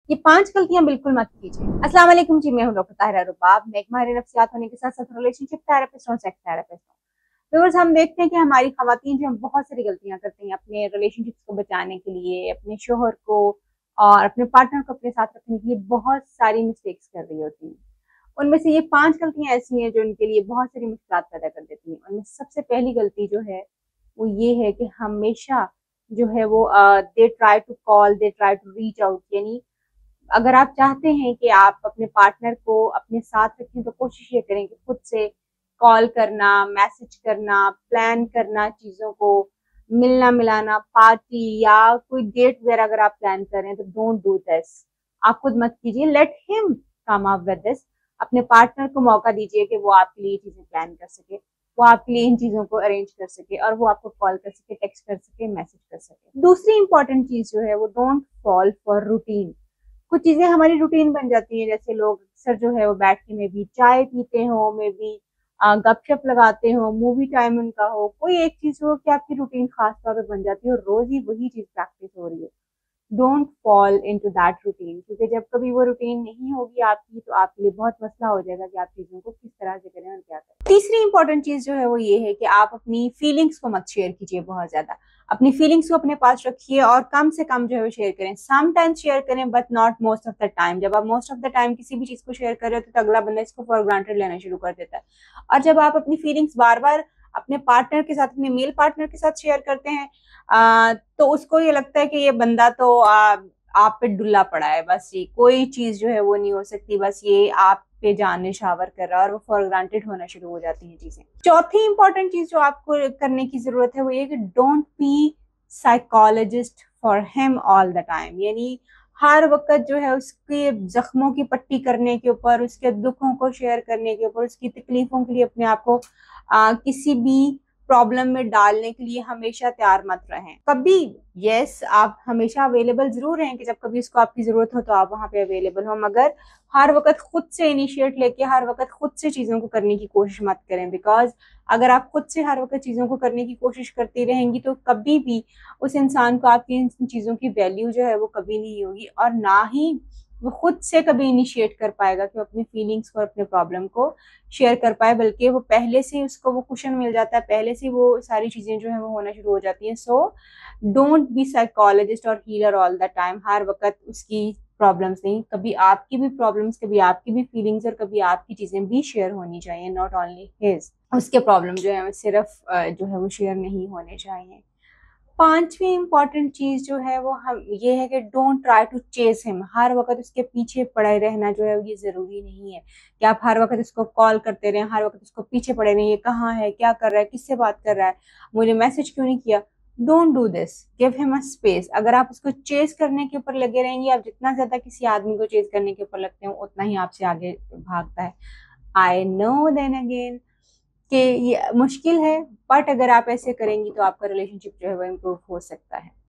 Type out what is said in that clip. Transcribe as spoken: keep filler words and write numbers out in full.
ये पांच गलतियां बिल्कुल मत कीजिए। अस्सलाम वालेकुम जी, मैं हूं डॉक्टर ताहिरा रुबाब। मैं एक माहिर नफ्सियात होने के साथ साथ रिलेशनशिप थेरेपिस्ट और सेक्स थेरेपिस्ट हूँ। व्यूअर्स, हम देखते हैं कि हमारी खवातीन जो हम बहुत सारी गलतियां करती हैं अपने रिलेशनशिप्स को बचाने के लिए, अपने शोहर को और अपने पार्टनर को अपने साथ रखने के लिए बहुत सारी मिस्टेक्स कर रही होती हैं। उनमें से ये पांच गलतियां ऐसी हैं जो उनके लिए बहुत सारी मुश्किलात पैदा कर देती हैं। उनमें सबसे पहली गलती जो है वो ये है कि हमेशा जो है वो they try to call, they try to reach out. यानी अगर आप चाहते हैं कि आप अपने पार्टनर को अपने साथ रखें तो कोशिश ये करें कि खुद से कॉल करना, मैसेज करना, प्लान करना, चीजों को मिलना मिलाना, पार्टी या कोई डेट वगैरह अगर आप प्लान कर रहे हैं तो डोंट डू दिस। आप खुद मत कीजिए, let him come up with this. अपने पार्टनर को मौका दीजिए कि वो आपके लिए चीजें प्लान कर सके, वो आपके लिए इन चीजों को अरेंज कर सके और वो आपको कॉल कर सके, टेक्स्ट कर सके, मैसेज कर सके। दूसरी इंपॉर्टेंट चीज जो है वो डोंट फॉल फॉर रूटीन। कुछ चीजें हमारी रूटीन बन जाती हैं, जैसे लोग अक्सर जो है वो बैठ के में भी चाय पीते हो, में भी गपशप लगाते हो, मूवी टाइम उनका हो, कोई एक चीज हो कि आपकी रूटीन खास तौर पे बन जाती है और रोज ही वही चीज प्रैक्टिस हो रही है। Don't fall into that routine, क्योंकि जब कभी वो रूटीन नहीं होगी आपकी तो आपके लिए बहुत मसला हो जाएगा कि आप चीजों को किस तरह से करें और क्या करें। तीसरी इंपॉर्टेंट चीज जो है वो ये है कि आप अपनी फीलिंग्स को मत शेयर कीजिए बहुत ज्यादा। अपनी फीलिंग्स को अपने पास रखिए और कम से कम जो है वो शेयर करें। समटाइम्स शेयर करें but not most of the time. जब आप मोस्ट ऑफ द टाइम किसी भी चीज को शेयर कर रहे हो तो अगला बंदा इसको फॉर ग्रांटेड लेना शुरू कर देता है। और जब आप अपनी फीलिंग्स बार बार अपने पार्टनर के साथ, अपने मेल पार्टनर के साथ शेयर करते हैं आ, तो उसको ये लगता है कि ये बंदा तो आ, आप पे डुल्ला पड़ा है, बस ये कोई चीज जो है वो नहीं हो सकती, बस ये आप पे जान निशावर कर रहा है और वो फॉर ग्रांटेड होना शुरू हो जाती हैं चीजें। चौथी इंपॉर्टेंट चीज जो आपको करने की जरूरत है वो ये कि don't be psychologist for him all the time. यानी हर वक्त जो है उसके जख्मों की पट्टी करने के ऊपर, उसके दुखों को शेयर करने के ऊपर, उसकी तकलीफों के लिए अपने आप को आ, किसी भी प्रॉब्लम में डालने के लिए हमेशा तैयार मत रहें। कभी यस आप हमेशा अवेलेबल जरूर रहें कि जब कभी उसको आपकी जरूरत हो तो आप वहां पे अवेलेबल हो, मगर हर वक्त खुद से इनिशिएट लेके हर वक्त खुद से चीजों को करने की कोशिश मत करें। बिकॉज अगर आप खुद से हर वक्त चीजों को करने की कोशिश करती रहेंगी तो कभी भी उस इंसान को आपकी इन चीजों की वैल्यू जो है वो कभी नहीं होगी और ना ही वो खुद से कभी इनिशिएट कर पाएगा कि वो अपनी फीलिंग्स को, अपने प्रॉब्लम को शेयर कर पाए, बल्कि वो पहले से उसको वो कुशन मिल जाता है, पहले से वो सारी चीजें जो है वो होना शुरू हो जाती हैं। सो डोंट बी साइकोलॉजिस्ट और हीलर ऑल द टाइम। हर वक्त उसकी प्रॉब्लम्स नहीं, कभी आपकी भी प्रॉब्लम्स, कभी आपकी भी फीलिंग्स और कभी आपकी चीजें भी शेयर होनी चाहिए, नॉट ओनली हिज। उसके प्रॉब्लम जो है सिर्फ जो है वो शेयर नहीं होने चाहिए। पांचवी इंपॉर्टेंट चीज जो है वो हम ये है कि don't try to chase him. हर वक्त उसके पीछे पड़े रहना जो है ये जरूरी नहीं है कि आप हर वक्त उसको कॉल करते रहें, हर वक्त उसको पीछे पड़े रहें, ये कहाँ है, क्या कर रहा है, किससे बात कर रहा है, मुझे मैसेज क्यों नहीं किया। Don't do this, give him a space. अगर आप उसको चेस करने के ऊपर लगे रहेंगे, आप जितना ज्यादा किसी आदमी को चेस करने के ऊपर लगते हैं उतना ही आपसे आगे भागता है। आई नो देन अगेन कि ये मुश्किल है, बट अगर आप ऐसे करेंगी तो आपका रिलेशनशिप जो है वो इम्प्रूव हो सकता है।